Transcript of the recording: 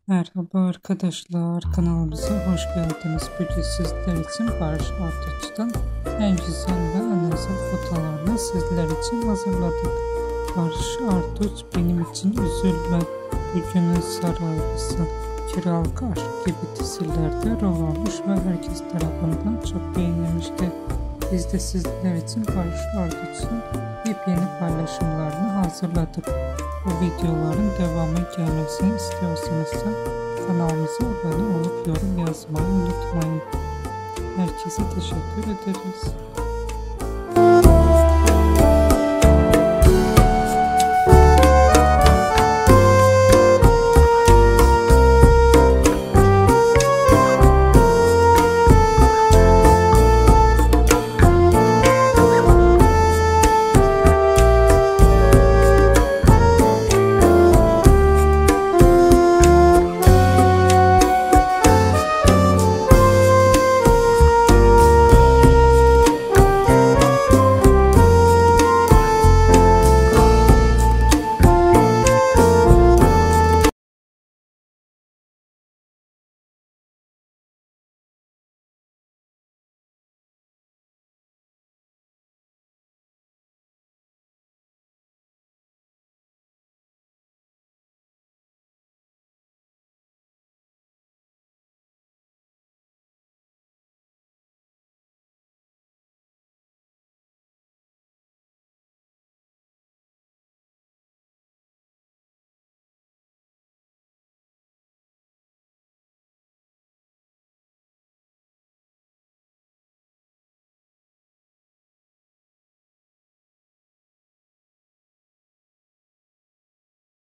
Merhaba arkadaşlar, kanalımıza hoş geldiniz. Bugün sizler için Barış Arduç'tan en güzel ve en özel fotolarını sizler için hazırladık. Barış Arduç benim için üzülme, bugünün saraylısı, kiralık aşk gibi dizilerde rol almış ve herkes tarafından çok beğenilmişti. Biz de sizler için Barış Arduç'un yepyeni paylaşımlarını hazırladık. Bu videoların devamı gelmesini istiyorsanız kanalımıza abone olup yorum yazmayı unutmayın. Herkese teşekkür ederiz.